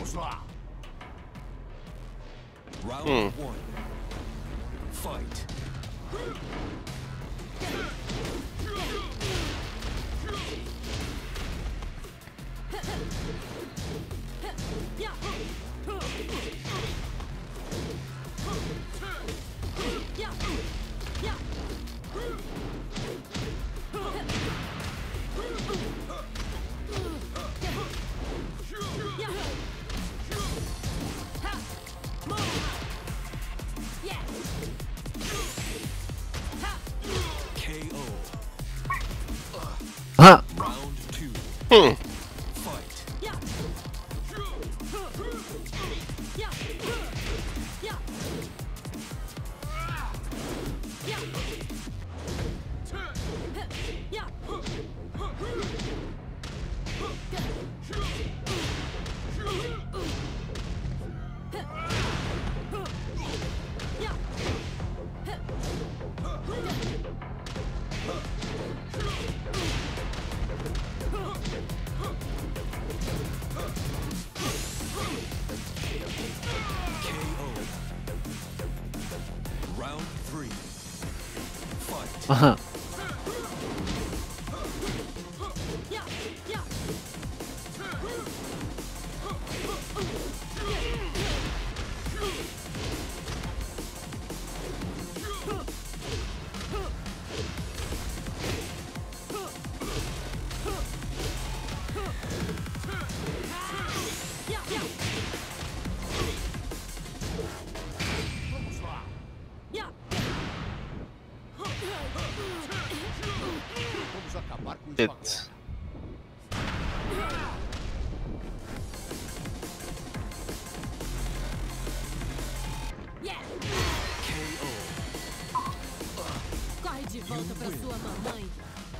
Vamos lá. Round one. Fight. KO. Huh. Round two. Fight. KO. Round three. Fight. Uh-huh. Vamos lá. Vamos acabar com isso It. KO. Corre de volta pra sua mamãe.